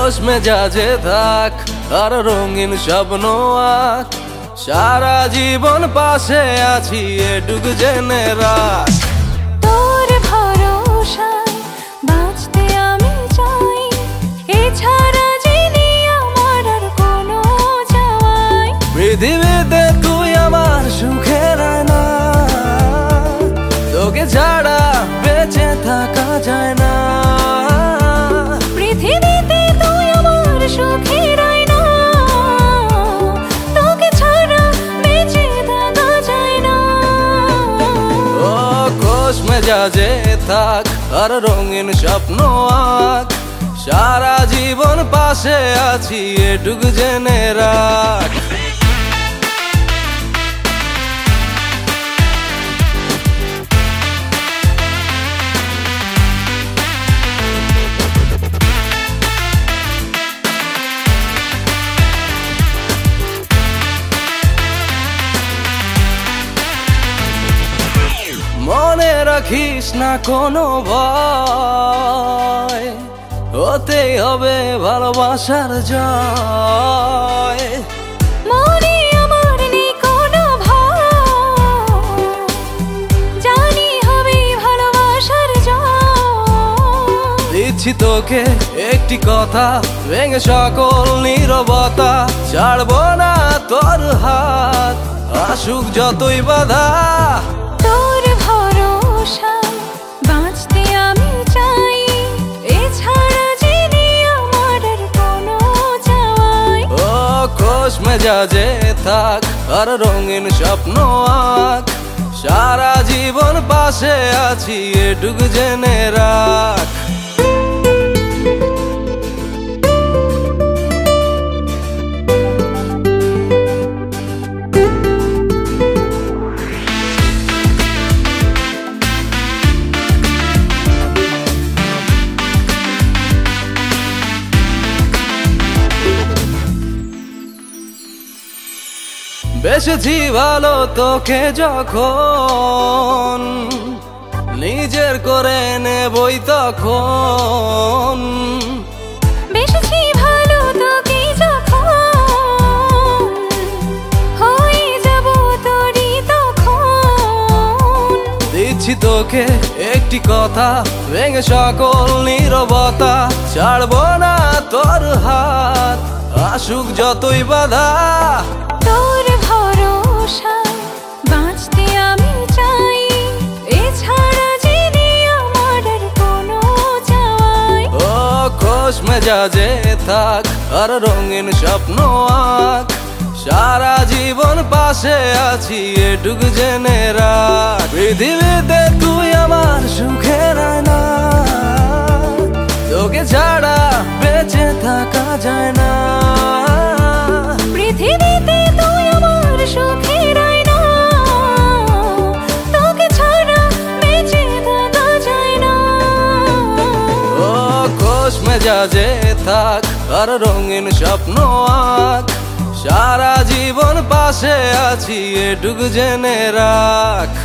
খোশ মেজাজে থাক আর রঙিন স্বপ্ন আঁক, সারা জীবন পাশে আছি এটুকু জেনে রাখ। তোর ভরসায় বাঁচতে আমি চাই, এছাড়া যিনি আমার আর কোনো চাই। পৃথিবীতে তুই আমার সুখের আয়না, তোকে ছাড়া বেঁচে থাকা যায় না। পৃথিবীতে তুই আমার সুখের আয়না, তোকে ছাড়া বেঁচে থাকা যায় না। ও খোশ মেজাজে থাক আর রঙিন স্বপ্ন আঁক, সারা জীবন পাশে আছি এটুকু জেনে রাখ। মনে রাখিস না কোনো ভয়, হতেই হবে ভালোবাসার জয়। মনে আমার নেই কোনো ভয়, জানি হবে ভালোবাসার জয়। দিচ্ছি তোকে একটি কথা, ভেঙে সকল নীরবতা, ছাড়বো না তোর হাত আসুক যতই বাধা। তোর ভরসায় বাঁচতে আমি চাই, এছাড়া যিনি আমার আর কোনো চাই। ও খোশ মেজাজে থাক আর রঙিন স্বপ্ন আঁক, সারা জীবন পাশে আছি এটুকু জেনে রাখ। বেসেছি ভালো তোকে যখন, নিজের করে নেবই তখন। বেসেছি ভালো তোকে যখন, হয়ে যাব তোরই তখন। দিচ্ছি তোকে একটি কথা, ভেঙে সকল নীরবতা, ছাড়বো না তোর হাত আসুক যতই বাধা। তোর ভরসায় বাঁচতে আমি চাই, এছাড়া যিনি আমার আর কোনো চাই। ও খোশ মেজাজে থাক আর রঙিন স্বপ্ন আঁক, সারা জীবন পাশে আছি এটুকু জেনে রাখ। পৃথিবীতে তুই আমার সুখের আয়না, তোকে ছাড়া বেঁচে থাকা যায় না। পৃথিবীতে তুই আমার সুখের আয়না, তোকে ছাড়া বেঁচে থাকা যায় না। ও খোশ মেজাজে থাক আর রঙিন স্বপ্ন আঁক, সারা জীবন পাশে আছি এটুকু জেনে রাখ।